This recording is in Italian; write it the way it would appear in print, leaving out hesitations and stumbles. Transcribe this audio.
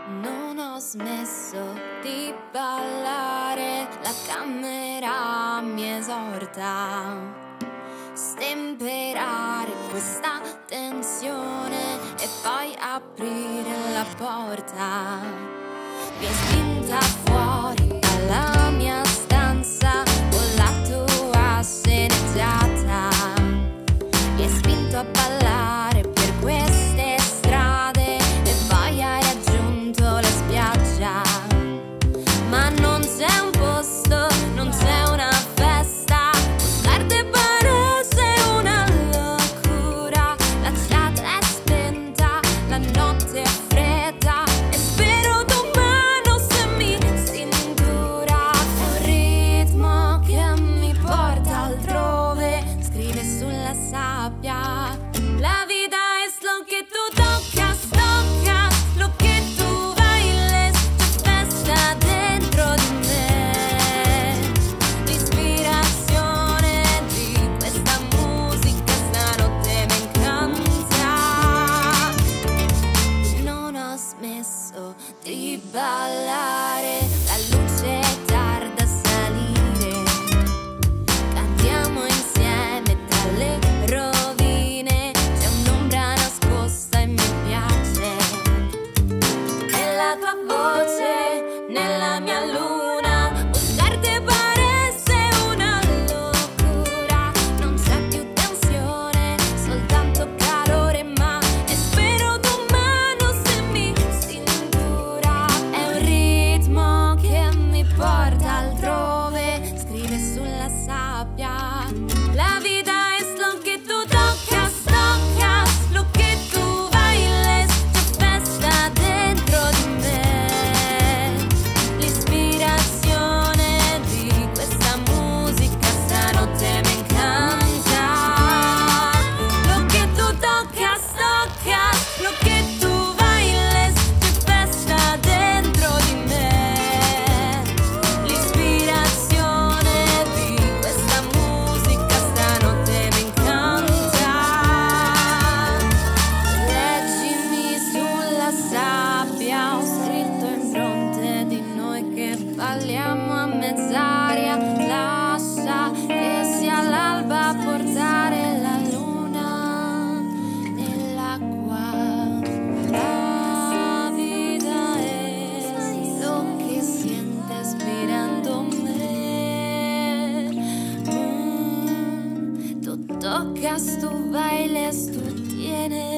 Non ho smesso di ballare, la camera mi esorta stemperare questa tensione e poi aprire la porta. Mi hai spinta fuori dalla mia stanza con la tua sceneggiata. Mi hai spinto a ballare per queste strade e poi hai raggiunto la spiaggia. Ma non c'è un posto, non c'è una festa. Buscarte paresse una locura. La chat è spenta, la notte è fredda e spero domani se mi cintura. È un ritmo che mi porta altrove, scrive sulla sabbia. La vita è slow che tu toccas, toccas, lo che tu bailes, c'è festa dentro di me. L'ispirazione di questa musica stanotte mi incanta. Non ho smesso di ballare, la luce tarda a salire. Cantiamo insieme tra le rovine, c'è un'ombra nascosta e mi piace. È la tua voce nella mia luna, buscarte paresse una locura. Non c'è più tensione, soltanto calore, ma e spero domani se mi cintura. È un ritmo che mi porta altrove, scrive sulla sabbia. La vita è slow che tu toccas, toccas, lo che tu bailes, c'è festa dentro di me. L'ispirazione di questa musica stanotte mi incanta. Lo che tu toccas, toccas, lo che tu bailes, c'è festa dentro di me. L'ispirazione di questa musica stanotte mi incanta. Leggimi sulla sabbia, ho scritto in fronte di noi che balliamo a mezz'aria. Lascia che sia l'alba a portare la luna nell'acqua. La vita è lo che siente ispirando me. Tu tocas, tu bailes, tu tienes